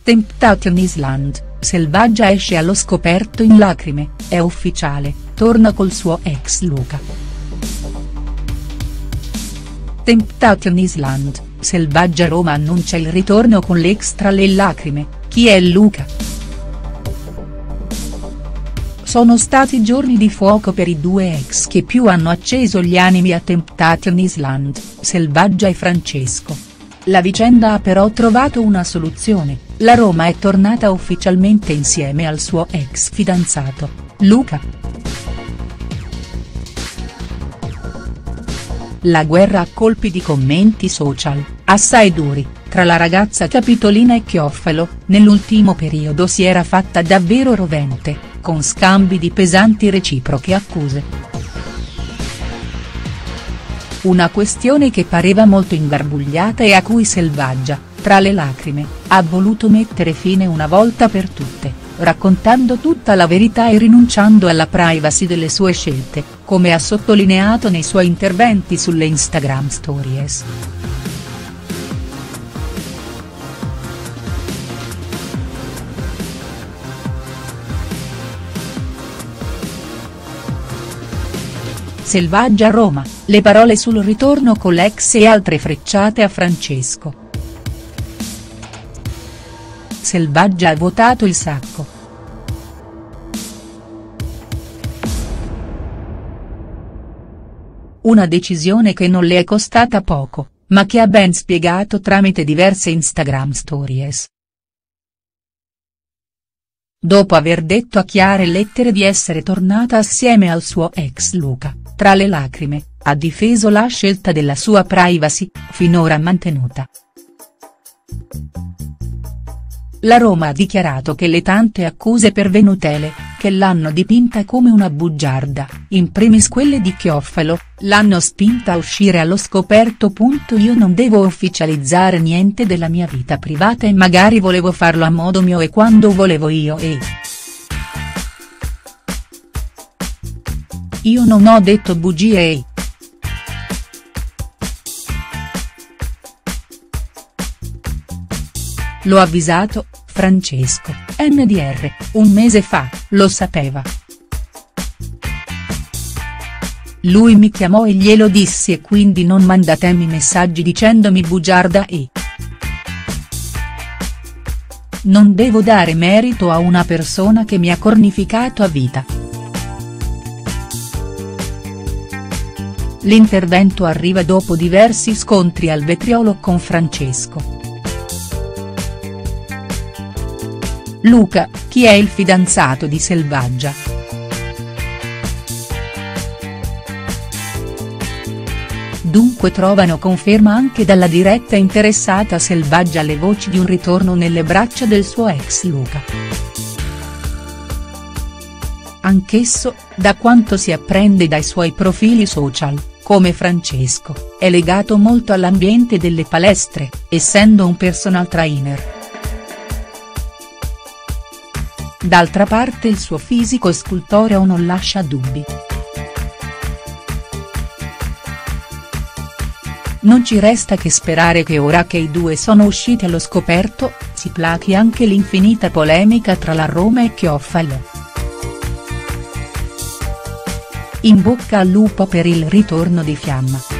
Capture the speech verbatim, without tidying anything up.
Temptation Island, Selvaggia esce allo scoperto in lacrime, è ufficiale, torna col suo ex Luca. Temptation Island, Selvaggia Roma annuncia il ritorno con l'ex tra le lacrime, chi è Luca?. Sono stati giorni di fuoco per i due ex che più hanno acceso gli animi a Temptation Island, Selvaggia e Francesco. La vicenda ha però trovato una soluzione, la Roma è tornata ufficialmente insieme al suo ex fidanzato, Luca. La guerra a colpi di commenti social, assai duri, tra la ragazza capitolina e Chiofalo, nell'ultimo periodo si era fatta davvero rovente, con scambi di pesanti reciproche accuse. Una questione che pareva molto ingarbugliata e a cui Selvaggia, tra le lacrime, ha voluto mettere fine una volta per tutte, raccontando tutta la verità e rinunciando alla privacy delle sue scelte, come ha sottolineato nei suoi interventi sulle Instagram Stories. Selvaggia Roma, le parole sul ritorno con l'ex e altre frecciate a Francesco. Selvaggia ha votato il sacco. Una decisione che non le è costata poco, ma che ha ben spiegato tramite diverse Instagram Stories. Dopo aver detto a chiare lettere di essere tornata assieme al suo ex Luca, tra le lacrime, ha difeso la scelta della sua privacy, finora mantenuta. La Roma ha dichiarato che le tante accuse pervenutele, che l'hanno dipinta come una bugiarda, in primis quelle di Chiofalo, l'hanno spinta a uscire allo scoperto. Io non devo ufficializzare niente della mia vita privata e magari volevo farlo a modo mio e quando volevo io e. Io non ho detto bugie e. L'ho avvisato, Francesco, N D R, un mese fa, lo sapeva. Lui mi chiamò e glielo dissi e quindi non mandatemi messaggi dicendomi bugiarda e. Non devo dare merito a una persona che mi ha cornificato a vita. L'intervento arriva dopo diversi scontri al vetriolo con Francesco. Luca, chi è il fidanzato di Selvaggia?. Dunque trovano conferma anche dalla diretta interessata Selvaggia le voci di un ritorno nelle braccia del suo ex Luca. Anch'esso, da quanto si apprende dai suoi profili social, come Francesco, è legato molto all'ambiente delle palestre, essendo un personal trainer. D'altra parte il suo fisico scultoreo non lascia dubbi. Non ci resta che sperare che ora che i due sono usciti allo scoperto, si plachi anche l'infinita polemica tra la Roma e Chiofalo. In bocca al lupo per il ritorno di Fiamma.